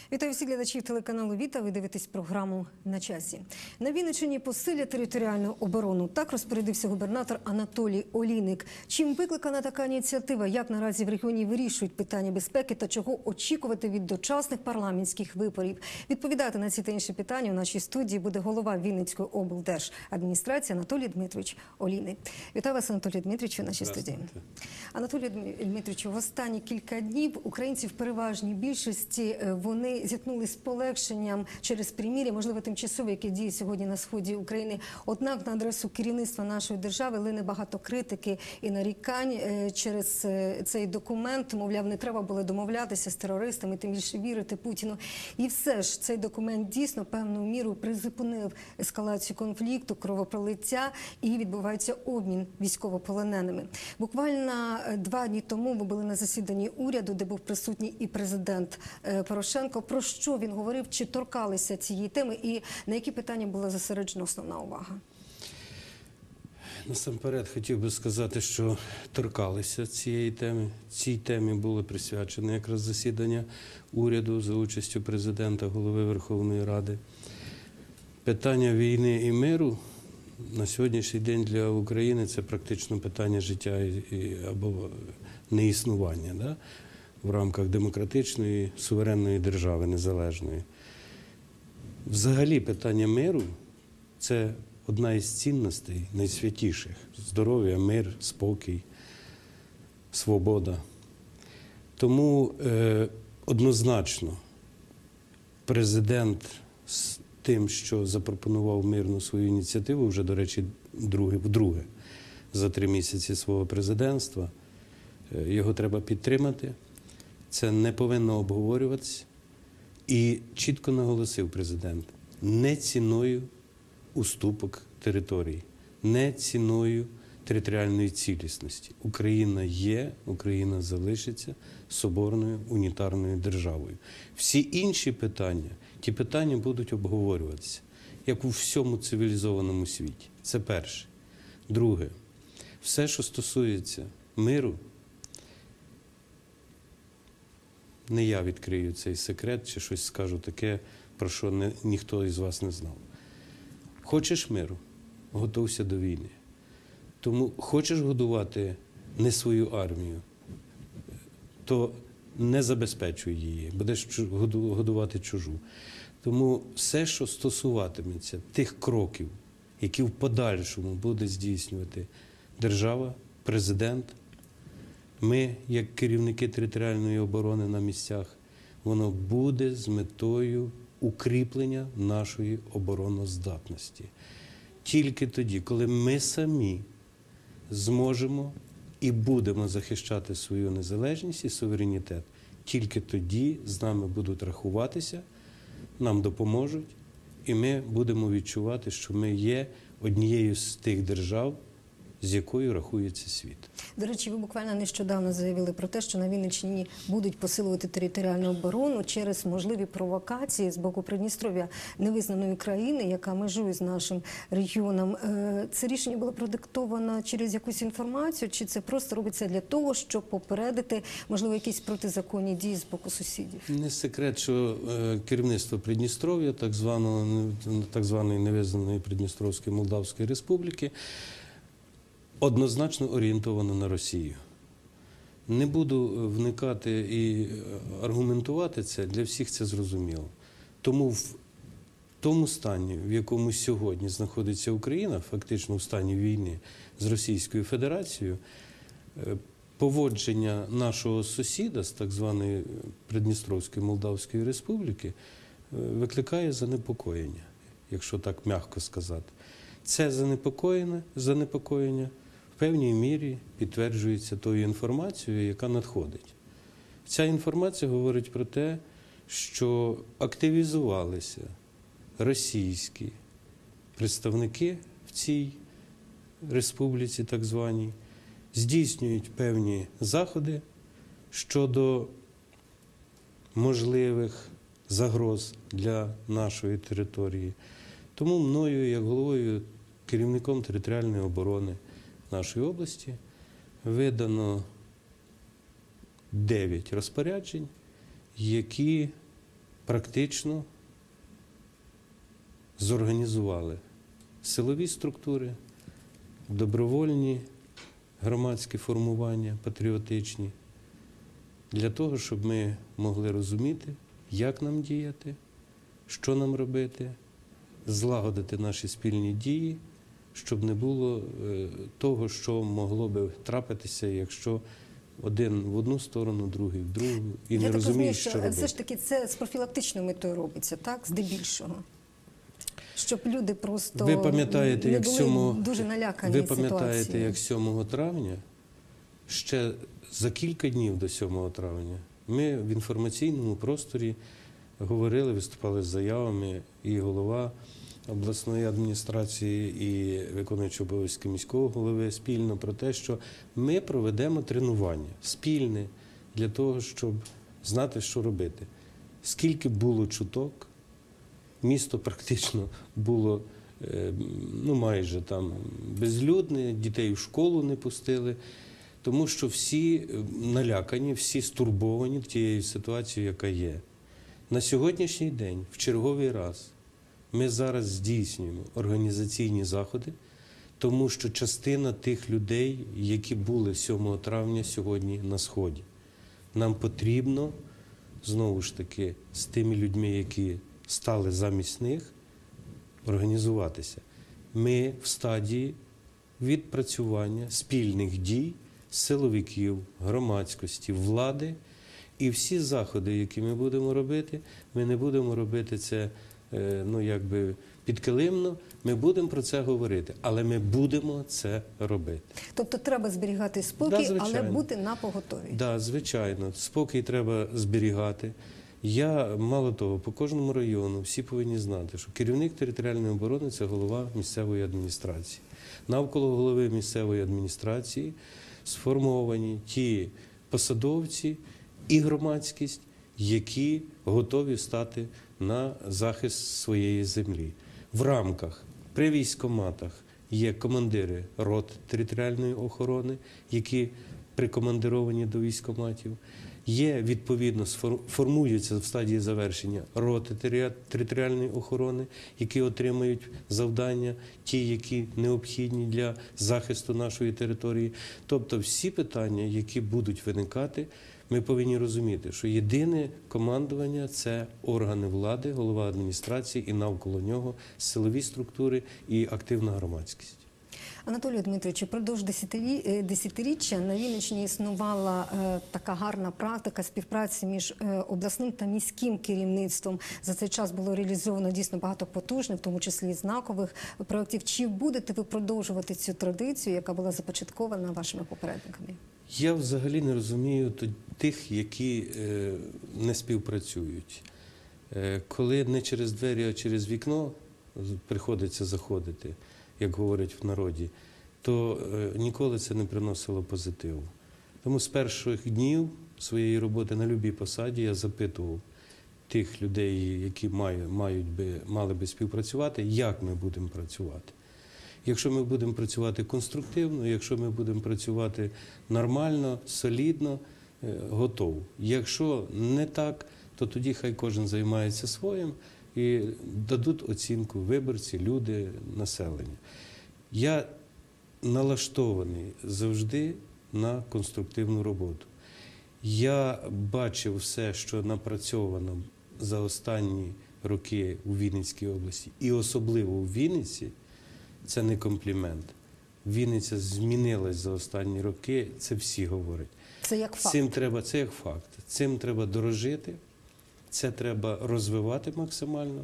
Вітаю всіх глядачів телеканалу «Віта». Ви дивитесь програму «На часі». На Вінниччині посилять територіальну оборону. Так розпорядився губернатор Анатолій Олійник. Чим викликана така ініціатива? Як наразі в регіоні вирішують питання безпеки та чого очікувати від дочасних парламентських виборів? Відповідати на ці та інші питання у нашій студії буде голова Вінницької облдержадміністрації Анатолій Дмитрович Олійник. Вітаю вас, Анатолій Дмитрович, у нашій студії. Анатолій Дмитрович, в останні кілька днів українці в переважній більшості вони зіткнулися з полегшенням через примір'я, можливо, тимчасове, яке діє сьогодні на сході України. Однак на адресу керівництва нашої держави лине багато критики і нарікань через цей документ. Мовляв, не треба було домовлятися з терористами, тим більше вірити Путіну. І все ж цей документ дійсно певною мірою призупинив ескалацію конфлікту, кровопролиття і відбувається обмін військовополоненими. Буквально 2 дні тому ви були на засіданні уряду, де був присутній і президент Порошенко. Про що він говорив, чи торкалися цієї теми і на які питання була зосереджена основна увага? Насамперед хотів би сказати, що торкалися цієї теми. Цій темі було присвячено якраз засідання уряду за участю президента, голови Верховної Ради. Питання війни і миру на сьогоднішній день для України – це практично питання життя або неіснування, да? В рамках демократичної, суверенної держави, незалежної. Взагалі питання миру – це одна із цінностей найсвятіших – здоров'я, мир, спокій, свобода. Тому однозначно президент з тим, що запропонував мирну свою ініціативу, вже, до речі, вдруге за 3 місяці свого президентства, його треба підтримати. Це не повинно обговорюватися. І чітко наголосив президент, не ціною уступок територій, не ціною територіальної цілісності. Україна є, Україна залишиться соборною унітарною державою. Всі інші питання, ті питання будуть обговорюватися, як у всьому цивілізованому світі. Це перше. Друге, все, що стосується миру, не я відкрию цей секрет чи щось скажу таке, про що ніхто із вас не знав. Хочеш миру? Готовся до війни. Тому хочеш годувати не свою армію, то не забезпечуй її, будеш годувати чужу. Тому все, що стосуватиметься тих кроків, які в подальшому буде здійснювати держава, президент, ми, як керівники територіальної оборони на місцях, воно буде з метою укріплення нашої обороноздатності. Тільки тоді, коли ми самі зможемо і будемо захищати свою незалежність і суверенітет, тільки тоді з нами будуть рахуватися, нам допоможуть, і ми будемо відчувати, що ми є однією з тих держав, з якою рахується світ. До речі, ви буквально нещодавно заявили про те, що на Вінниччині будуть посилювати територіальну оборону через можливі провокації з боку Придністров'я, невизнаної країни, яка межує з нашим регіоном. Це рішення було продиктовано через якусь інформацію, чи це просто робиться для того, щоб попередити, можливо, якісь протизаконні дії з боку сусідів? Не секрет, що керівництво Придністров'я, так званої невизнаної Придністровської Молдавської Республіки, однозначно орієнтовано на Росію. Не буду вникати і аргументувати це, для всіх це зрозуміло. Тому в тому стані, в якому сьогодні знаходиться Україна, фактично в стані війни з Російською Федерацією, поводження нашого сусіда з так званої Придністровської Молдавської Республіки викликає занепокоєння, якщо так м'яко сказати. Це занепокоєння в певній мірі підтверджується тою інформацією, яка надходить. Ця інформація говорить про те, що активізувалися російські представники в цій республіці так званій, здійснюють певні заходи щодо можливих загроз для нашої території. Тому мною, як головою, керівником територіальної оборони нашої області, видано 9 розпоряджень, які практично зорганізували силові структури, добровольні громадські формування, патріотичні, для того, щоб ми могли розуміти, як нам діяти, що нам робити, злагодити наші спільні дії, щоб не було того, що могло би трапитися, якщо один в одну сторону, другий в другу, і не розуміє, що робити. Все ж таки це з профілактичною метою робиться, так? Здебільшого. Щоб люди просто Ви пам'ятаєте, не як були дуже налякані ви ситуацією. пам'ятаєте, як 7 травня, ще за кілька днів до 7 травня, ми в інформаційному просторі говорили, виступали з заявами, і голова обласної адміністрації, і виконуючий обов'язки міського голови спільно про те, що ми проведемо тренування спільне для того, щоб знати, що робити. Скільки було чуток, місто практично було майже там безлюдне, дітей в школу не пустили, тому що всі налякані, всі стурбовані тією ситуацією, яка є. На сьогоднішній день, в черговий раз, ми зараз здійснюємо організаційні заходи, тому що частина тих людей, які були 7 травня сьогодні на Сході. Нам потрібно, знову ж таки, з тими людьми, які стали замість них, організуватися. Ми в стадії відпрацювання спільних дій силовиків, громадськості, влади. І всі заходи, які ми будемо робити, ми не будемо робити це підкилимно, ми будемо про це говорити, але ми будемо це робити. Тобто треба зберігати спокій, але бути напоготові. Так, звичайно. Спокій треба зберігати. Мало того, по кожному району всі повинні знати, що керівник територіальної оборони – це голова місцевої адміністрації. Навколо голови місцевої адміністрації сформовані ті посадовці і громадськість, які готові стати на захист своєї землі. В рамках, при військкоматах є командири рот територіальної охорони, які прикомандировані до військкоматів. Є, відповідно, формуються в стадії завершення роти територіальної охорони, які отримують завдання, ті, які необхідні для захисту нашої території. Тобто всі питання, які будуть виникати, ми повинні розуміти, що єдине командування – це органи влади, голова адміністрації і навколо нього силові структури і активна громадськість. Анатолію Дмитровичу, продовж десятиріччя на Вінниччині існувала така гарна практика співпраці між обласним та міським керівництвом. За цей час було реалізовано дійсно багато потужних, в тому числі і знакових проєктів. Чи будете ви продовжувати цю традицію, яка була започаткована вашими попередниками? Я взагалі не розумію тих, які не співпрацюють. Коли не через двері, а через вікно приходиться заходити, як говорять в народі, то ніколи це не приносило позитиву. Тому з перших днів своєї роботи на любій посаді я запитував тих людей, які мали би співпрацювати, як ми будемо працювати. Якщо ми будемо працювати конструктивно, якщо ми будемо працювати нормально, солідно, готово. Якщо не так, то тоді хай кожен займається своїм і дадуть оцінку виборці, люди, населення. Я налаштований завжди на конструктивну роботу. Я бачив все, що напрацьовано за останні роки у Вінницькій області, і особливо у Вінниці. Це не комплімент. Вінниця змінилась за останні роки, це всі говорять. Це як факт. Це як факт. Цим треба дорожити, це треба розвивати максимально,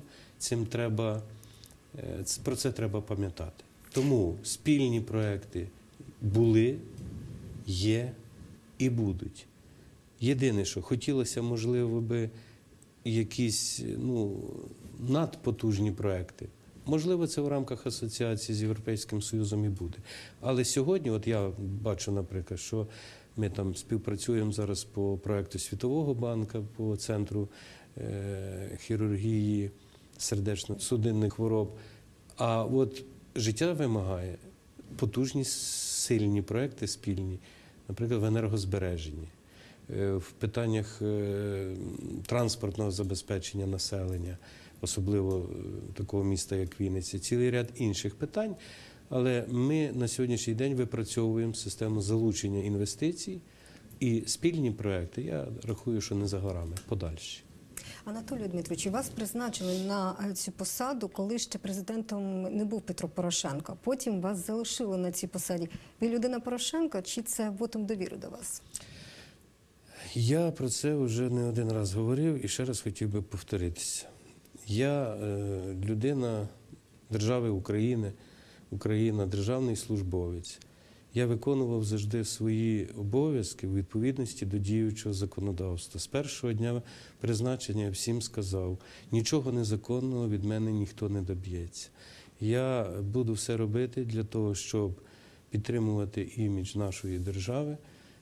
про це треба пам'ятати. Тому спільні проекти були, є і будуть. Єдине, що хотілося, можливо, би якісь надпотужні проекти. Можливо, це в рамках асоціації з Європейським Союзом і буде. Але сьогодні, от я бачу, наприклад, що ми там співпрацюємо зараз по проекту Світового банку, по центру хірургії сердечно-судинних хвороб. А от життя вимагає потужні, сильні проекти спільні, наприклад, в енергозбереженні. в питаннях транспортного забезпечення населення, особливо такого міста, як Вінниця, цілий ряд інших питань. Але ми на сьогоднішній день випрацьовуємо систему залучення інвестицій і спільні проекти, я рахую, що не за горами, подальші. Анатолію Дмитровичу, вас призначили на цю посаду, коли ще президентом не був Петро Порошенко. Потім вас залишили на цій посаді. Ви людина Порошенка чи це вотум довіри до вас? Я про це вже не один раз говорив і ще раз хотів би повторитися. Я людина держави України, Україна, державний службовець. Я виконував завжди свої обов'язки у відповідності до діючого законодавства. З першого дня призначення я всім сказав, нічого незаконного від мене ніхто не доб'ється. Я буду все робити для того, щоб підтримувати імідж нашої держави,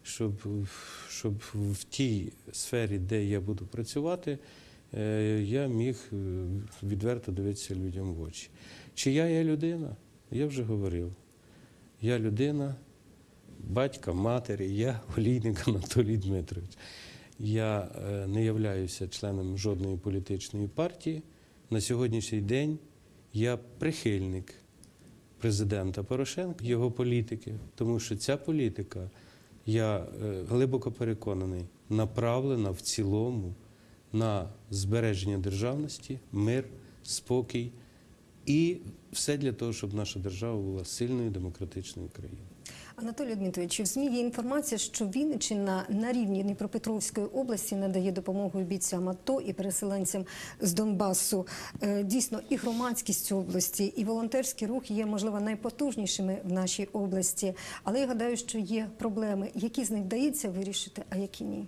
щоб в тій сфері, де я буду працювати, я міг відверто дивитися людям в очі. Чия я людина? Я вже говорив. Я людина, батька, матері, я Олійник Анатолій Дмитрович. Я не являюся членом жодної політичної партії. На сьогоднішній день я прихильник президента Порошенка, його політики, тому що ця політика, я глибоко переконаний, направлена в цілому на збереження державності, мир, спокій і все для того, щоб наша держава була сильною демократичною країною. Анатолій Дмитрович, в ЗМІ є інформація, що Вінниччина на рівні Дніпропетровської області надає допомогу бійцям АТО і переселенцям з Донбасу. Дійсно, і громадськість області, і волонтерський рух є, можливо, найпотужнішими в нашій області. Але я гадаю, що є проблеми, які з них вдається вирішити, а які ні.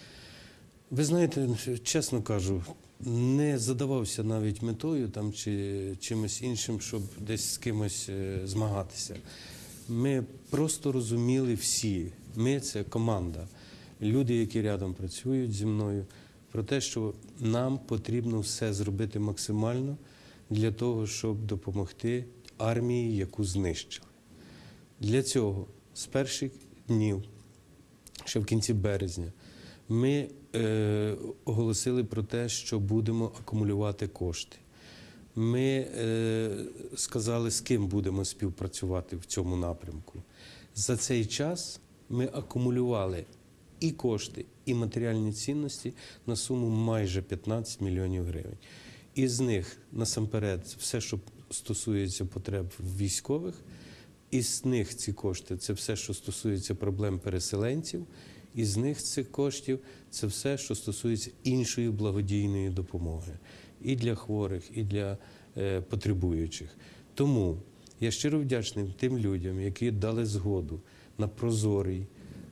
Ви знаєте, чесно кажу, не задавався навіть метою там, чи чимось іншим, щоб десь з кимось змагатися. Ми просто розуміли всі, ми – це команда, люди, які рядом працюють зі мною, про те, що нам потрібно все зробити максимально для того, щоб допомогти армії, яку знищили. Для цього з перших днів, ще в кінці березня, ми оголосили про те, що будемо акумулювати кошти. Ми сказали, з ким будемо співпрацювати в цьому напрямку. За цей час ми акумулювали і кошти, і матеріальні цінності на суму майже 15 мільйонів гривень. Із них, насамперед, все, що стосується потреб військових, із них ці кошти – це все, що стосується проблем переселенців, із них цих коштів – це все, що стосується іншої благодійної допомоги. І для хворих, і для потребуючих. Тому я щиро вдячний тим людям, які дали згоду на прозорий,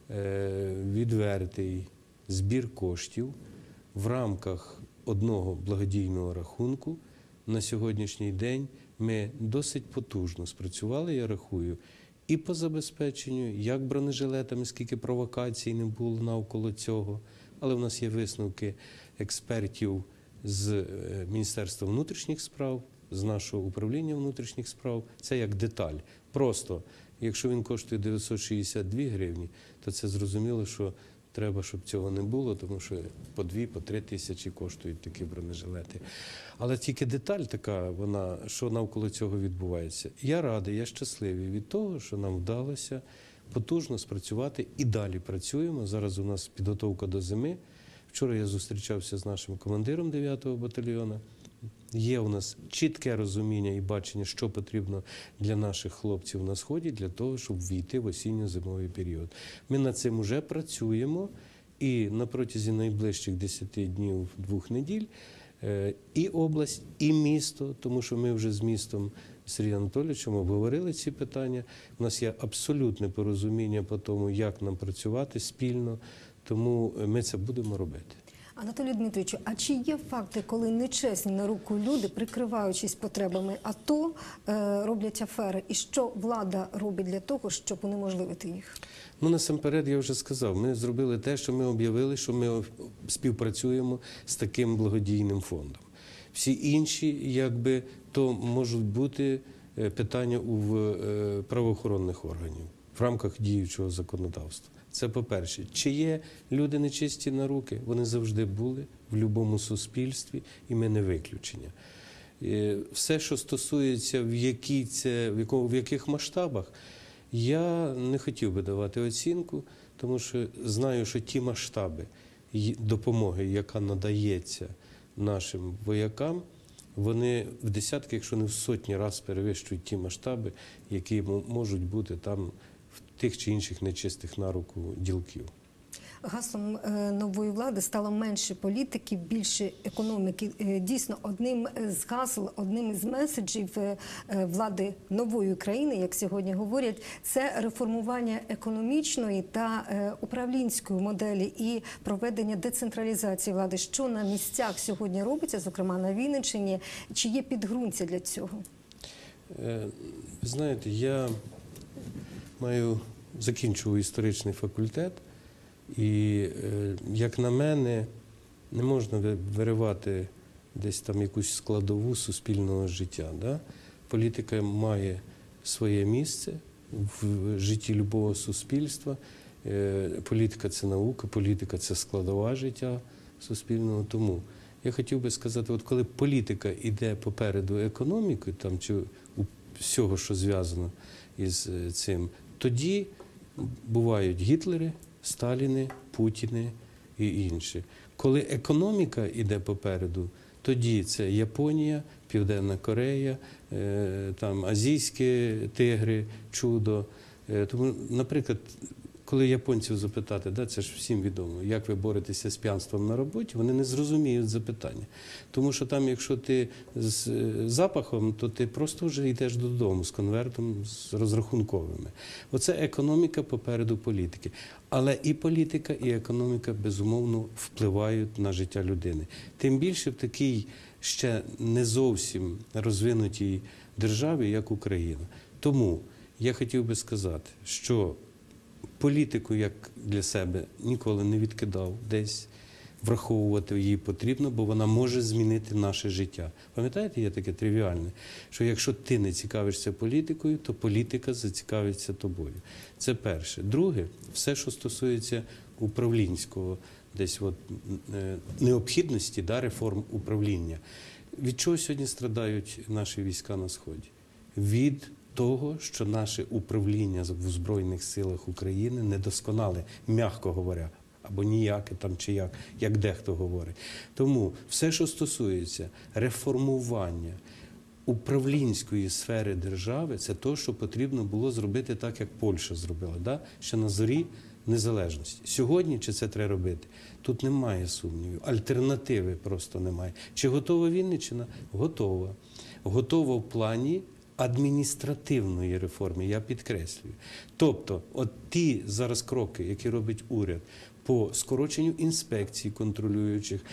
відвертий збір коштів в рамках одного благодійного рахунку. На сьогоднішній день ми досить потужно спрацювали, я рахую, і по забезпеченню, як бронежилетами, скільки провокацій не було навколо цього, але в нас є висновки експертів з Міністерства внутрішніх справ, з нашого управління внутрішніх справ. Це як деталь. Просто, якщо він коштує 962 гривні, то це зрозуміло, що треба, щоб цього не було, тому що по 2-3 тисячі коштують такі бронежилети. Але тільки деталь така, вона, що навколо цього відбувається. Я радий, я щасливий від того, що нам вдалося потужно спрацювати і далі працюємо. Зараз у нас підготовка до зими. Вчора я зустрічався з нашим командиром 9-го батальйону. Є у нас чітке розуміння і бачення, що потрібно для наших хлопців на Сході, для того, щоб війти в осінньо-зимовий період. Ми над цим вже працюємо, і на протязі найближчих 10 днів, 2 неділь, і область, і місто, тому що ми вже з містом Сергієм Анатолійовичем обговорили ці питання. У нас є абсолютне порозуміння по тому, як нам працювати спільно, тому ми це будемо робити. Анатолію Дмитровичу, а чи є факти, коли нечесні на руку люди, прикриваючись потребами АТО, роблять афери? І що влада робить для того, щоб унеможливити їх? Ну, насамперед, я вже сказав, ми зробили те, що ми об'явили, що ми співпрацюємо з таким благодійним фондом. Всі інші, якби, то можуть бути питання у правоохоронних органів в рамках діючого законодавства. Це по-перше. Чи є люди нечисті на руки? Вони завжди були в будь-якому суспільстві, і ми не виключення. Все, що стосується в яких масштабах, я не хотів би давати оцінку, тому що знаю, що ті масштаби допомоги, яка надається нашим воякам, вони в десятки, якщо не в сотні разів перевищують ті масштаби, які можуть бути там в тих чи інших нечистих на руку ділків. Гаслом нової влади стало менше політики, більше економіки. Дійсно, одним з гасл, одним із меседжів влади нової країни, як сьогодні говорять, це реформування економічної та управлінської моделі і проведення децентралізації влади. Що на місцях сьогодні робиться, зокрема на Вінниччині, чи є підґрунтя для цього? Знаєте, я закінчував історичний факультет, і, як на мене, не можна виривати десь там якусь складову суспільного життя. Да? Політика має своє місце в житті любого суспільства. Політика – це наука, політика – це складова життя суспільного. Тому я хотів би сказати, от коли політика йде попереду економіки, там, чи всього, що зв'язано із цим, тоді бувають Гітлери, Сталіни, Путіни і інші. Коли економіка йде попереду, тоді це Японія, Південна Корея, там азійські тигри, чудо. Тому, наприклад, коли японців запитати, да, це ж всім відомо, як ви боретеся з п'янством на роботі, вони не зрозуміють запитання. Тому що там, якщо ти з запахом, то ти просто вже йдеш додому з конвертом, з розрахунковими. Оце економіка попереду політики. Але і політика, і економіка, безумовно, впливають на життя людини. Тим більше в такій ще не зовсім розвинутій державі, як Україна. Тому я хотів би сказати, що політику, як для себе, ніколи не відкидав десь. Враховувати її потрібно, бо вона може змінити наше життя. Пам'ятаєте, є таке тривіальне, що якщо ти не цікавишся політикою, то політика зацікавиться тобою. Це перше. Друге, все, що стосується управлінського десь необхідності, реформ управління. Від чого сьогодні страдають наші війська на Сході? Від того, що наше управління в Збройних силах України недосконале, м'яко говоря, або ніяке там чи як дехто говорить. Тому все, що стосується реформування управлінської сфери держави, це те, що потрібно було зробити так, як Польща зробила, ще на зорі незалежності. Сьогодні чи це треба робити? Тут немає сумнівів. Альтернативи просто немає. Чи готова Вінниччина? Готова. Готова в плані адміністративної реформи, я підкреслюю. Тобто, от ті зараз кроки, які робить уряд по скороченню інспекцій контролюючих,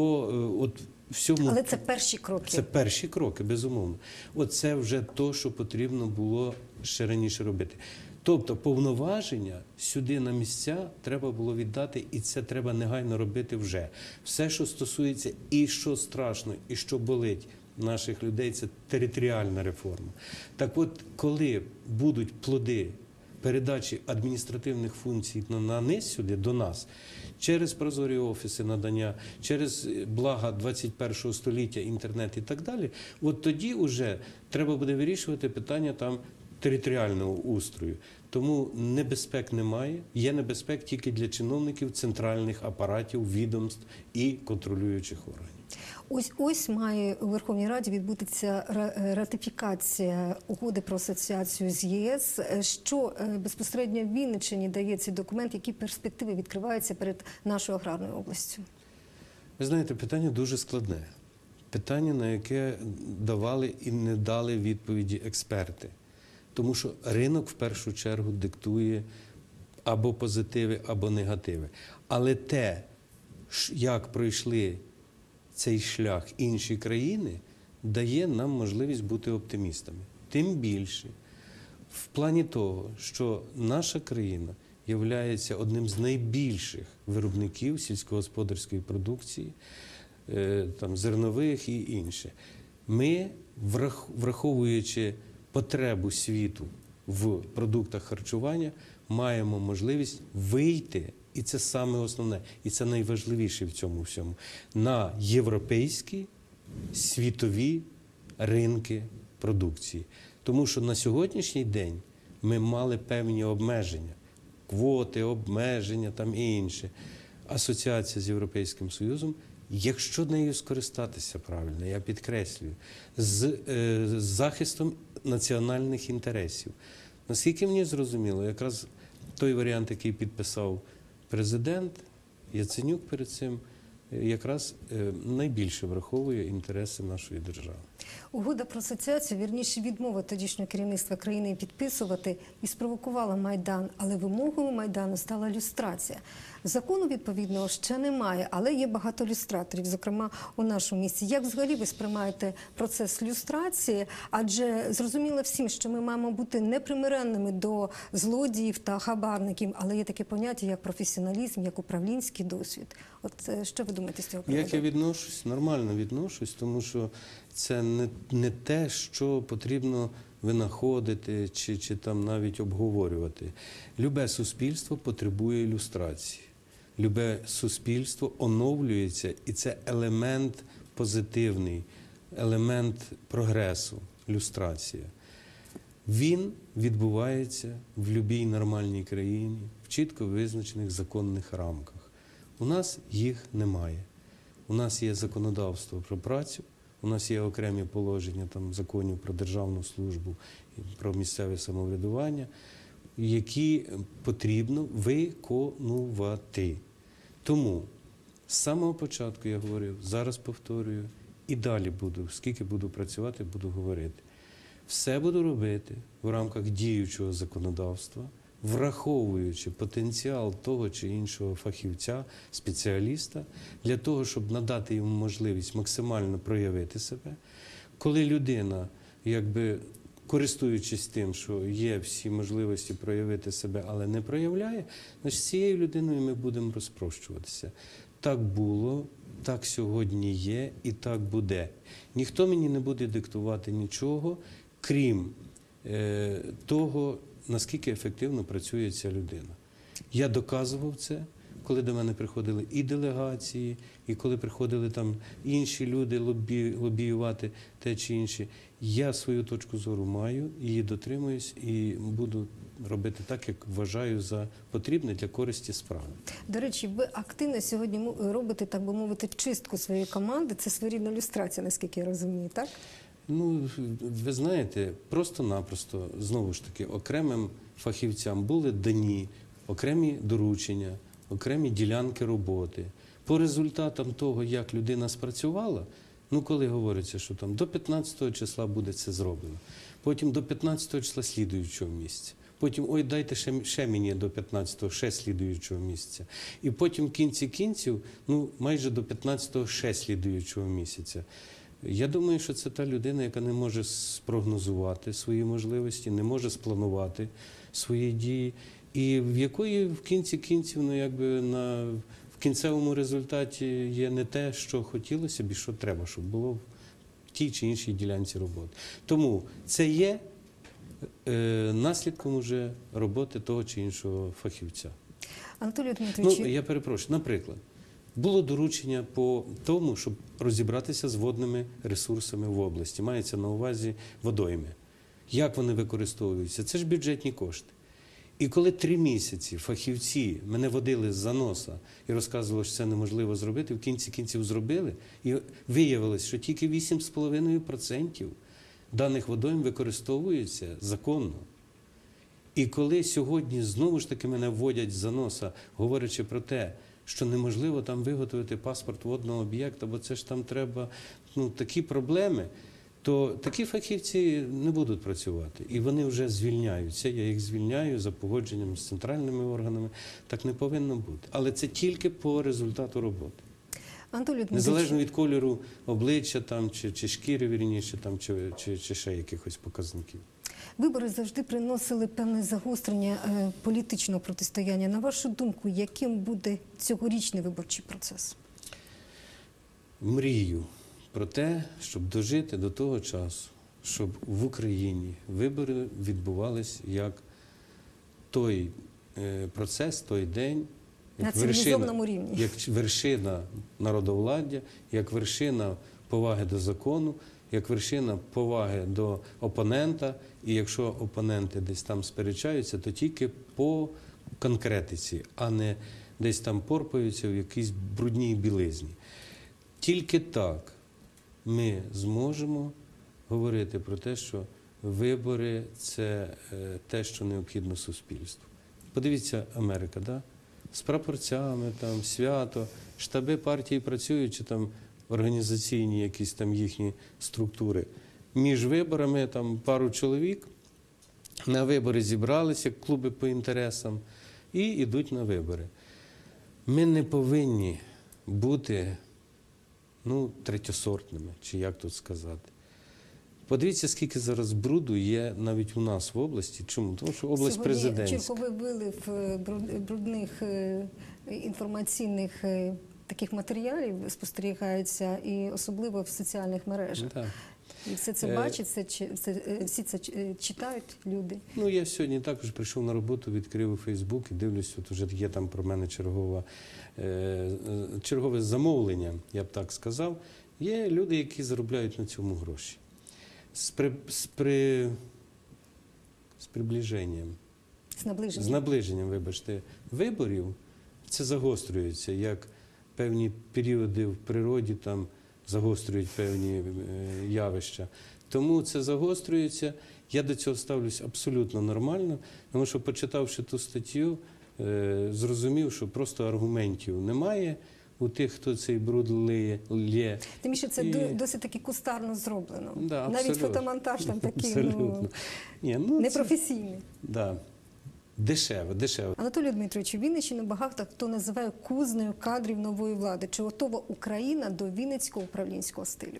по всьому. Але це перші кроки. Це перші кроки, безумовно. Оце вже те, що потрібно було ще раніше робити. Тобто повноваження сюди на місця треба було віддати, і це треба негайно робити вже. Все, що стосується і що страшно, і що болить наших людей, це територіальна реформа. Так от, коли будуть плоди передачі адміністративних функцій на низ сюди, до нас, через прозорі офіси надання, через блага 21 століття, інтернет і так далі, от тоді вже треба буде вирішувати питання там територіального устрою. Тому небезпек немає, є небезпек тільки для чиновників центральних апаратів, відомств і контролюючих органів. Ось має у Верховній Раді відбутися ратифікація угоди про асоціацію з ЄС. Що безпосередньо в Вінниччині дає цей документ, які перспективи відкриваються перед нашою аграрною областю? Ви знаєте, питання дуже складне. Питання, на яке давали і не дали відповіді експерти. Тому що ринок в першу чергу диктує або позитиви, або негативи. Але те, як пройшли цей шлях інші країни, дає нам можливість бути оптимістами. Тим більше, в плані того, що наша країна є одним з найбільших виробників сільськогосподарської продукції, там, зернових і інше. Ми, враховуючи потребу світу в продуктах харчування, маємо можливість вийти, і це саме основне, і це найважливіше в цьому всьому, на європейські, світові ринки продукції. Тому що на сьогоднішній день ми мали певні обмеження, квоти, обмеження там і інше. Асоціація з Європейським Союзом, якщо нею скористатися правильно, я підкреслюю, з захистом національних інтересів. Наскільки мені зрозуміло, якраз той варіант, який підписав президент Яценюк перед цим, якраз найбільше враховує інтереси нашої держави. Угода про асоціацію, вірніше відмова тодішнього керівництва країни підписувати, і спровокувала Майдан, але вимогою Майдану стала люстрація. Закону відповідного ще немає, але є багато люстраторів, зокрема у нашому місті. Як взагалі ви сприймаєте процес люстрації? Адже зрозуміло всім, що ми маємо бути непримиренними до злодіїв та хабарників, але є таке поняття, як професіоналізм, як управлінський досвід. От що ви думаєте з цього приводу? Як я відношусь? Нормально відношусь, тому що це не те, що потрібно винаходити чи там навіть обговорювати. Любе суспільство потребує ілюстрації. Любе суспільство оновлюється, і це елемент позитивний, елемент прогресу, люстрація. Він відбувається в будь-якій нормальній країні, в чітко визначених законних рамках. У нас їх немає. У нас є законодавство про працю, у нас є окремі положення там, законів про державну службу, про місцеве самоврядування, які потрібно виконувати. Тому з самого початку я говорив, зараз повторюю, і далі буду, скільки буду працювати, буду говорити. Все буду робити в рамках діючого законодавства, враховуючи потенціал того чи іншого фахівця, спеціаліста, для того, щоб надати йому можливість максимально проявити себе. Коли людина, якби користуючись тим, що є всі можливості проявити себе, але не проявляє, значить з цією людиною ми будемо розпрощуватися. Так було, так сьогодні є і так буде. Ніхто мені не буде диктувати нічого, крім того, наскільки ефективно працює ця людина. Я доказував це, коли до мене приходили і делегації, і коли приходили там інші люди лобіювати те чи інше. Я свою точку зору маю, її дотримуюсь і буду робити так, як вважаю за потрібне для користі справи. До речі, ви активно сьогодні робите, так би мовити, чистку своєї команди. Це своєрідна люстрація, наскільки я розумію, так? Ну, ви знаєте, просто-напросто, знову ж таки, окремим фахівцям були дані окремі доручення, окремі ділянки роботи. По результатам того, як людина спрацювала, ну, коли говориться, що там до 15 числа буде це зроблено, потім до 15 числа слідуючого місяця, потім, ой, дайте ще мені до 15-го, ще слідуючого місяця. І потім в кінці кінців, ну, майже до 15-го ще слідуючого місяця. Я думаю, що це та людина, яка не може спрогнозувати свої можливості, не може спланувати свої дії, і в якої в кінці кінців, ну, якби в кінцевому результаті є не те, що хотілося б і що треба, щоб було в тій чи іншій ділянці роботи. Тому це є наслідком уже роботи того чи іншого фахівця. Анатолій Дмитрович, Ну, я перепрошую, наприклад, було доручення по тому, щоб розібратися з водними ресурсами в області. Мається на увазі водойми. Як вони використовуються? Це ж бюджетні кошти. І коли 3 місяці фахівці мене водили з-за носа і розказували, що це неможливо зробити, в кінці кінців зробили, і виявилось, що тільки 8,5% даних водойм використовуються законно. І коли сьогодні знову ж таки мене вводять за носа, говорячи про те, що неможливо там виготовити паспорт водного об'єкта, бо це ж там треба, ну, такі проблеми, то такі фахівці не будуть працювати. І вони вже звільняються. Я їх звільняю за погодженням з центральними органами. Так не повинно бути. Але це тільки по результату роботи. Анатолій Дмитрович, Незалежно від кольору обличчя там, чи шкіри, вірніше, там, чи ще якихось показників. вибори завжди приносили певне загострення політичного протистояння. На вашу думку, яким буде цьогорічний виборчий процес? Мрію про те, щоб дожити до того часу, щоб в Україні вибори відбувалися як той процес, той день, На цивілізованому рівні. як вершина народовладдя, як вершина поваги до закону, як вершина поваги до опонента. І якщо опоненти десь там сперечаються, то тільки по конкретиці, а не десь там порпаються в якійсь брудній білизні. Тільки так ми зможемо говорити про те, що вибори – це те, що необхідно суспільству. Подивіться, Америка, да? З прапорцями, там, свято, штаби партії працюють, чи там організаційні якісь там їхні структури. Між виборами там пару чоловік на вибори зібралися, як клуби по інтересам, і йдуть на вибори. Ми не повинні бути, третьосортними, чи як тут сказати. Подивіться, скільки зараз бруду є навіть у нас в області. Чому? Тому що область президентська. Черговий вилив брудних інформаційних таких матеріалів спостерігається, і особливо в соціальних мережах. Так. І все це бачать, всі це читають люди. Я сьогодні також прийшов на роботу, відкрив Фейсбук і дивлюсь, от вже є там про мене чергове замовлення, я б так сказав. Є люди, які заробляють на цьому гроші. З приближенням. З наближенням, вибачте, виборів це загострюється, як певні періоди в природі там загострюють певні явища. Тому це загострюється. Я до цього ставлюсь абсолютно нормально, тому що, почитавши ту статтю, зрозумів, що просто аргументів немає у тих, хто цей бруд лє. Тим більше це досить таки кустарно зроблено. Да, навіть фотомонтаж там такий непрофесійний. Да. Дешево. Анатолію Дмитровичу, Вінниччину багато хто називає кузнею кадрів нової влади. Чи готова Україна до вінницького управлінського стилю?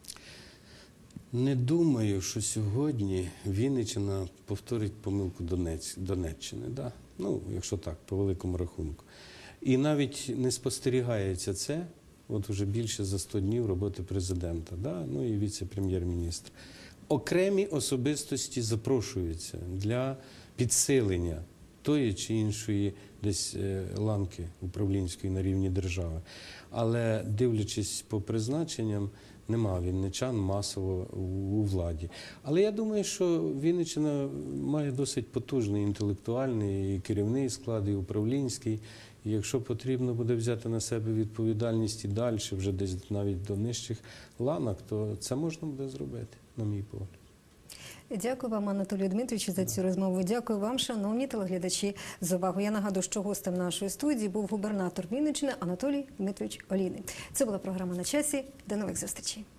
Не думаю, що сьогодні Вінниччина повторить помилку Донеччини. Да? Якщо так, по великому рахунку. І навіть не спостерігається це, от уже більше за 100 днів роботи президента, да? І віце-прем'єр-міністра. Окремі особистості запрошуються для підсилення тої чи іншої десь ланки управлінської на рівні держави. Але, дивлячись по призначенням, нема вінничан масово у владі. Але я думаю, що Вінниччина має досить потужний інтелектуальний і керівний склад, і управлінський. І якщо потрібно буде взяти на себе відповідальність і далі, вже десь навіть до нижчих ланок, то це можна буде зробити, на мій погляд. Дякую вам, Анатолію Дмитровичу, за цю розмову. Дякую вам, шановні телеглядачі, за увагу. Я нагадую, що гостем нашої студії був губернатор Вінниччини Анатолій Дмитрович Олійник. Це була програма «На часі». До нових зустрічей.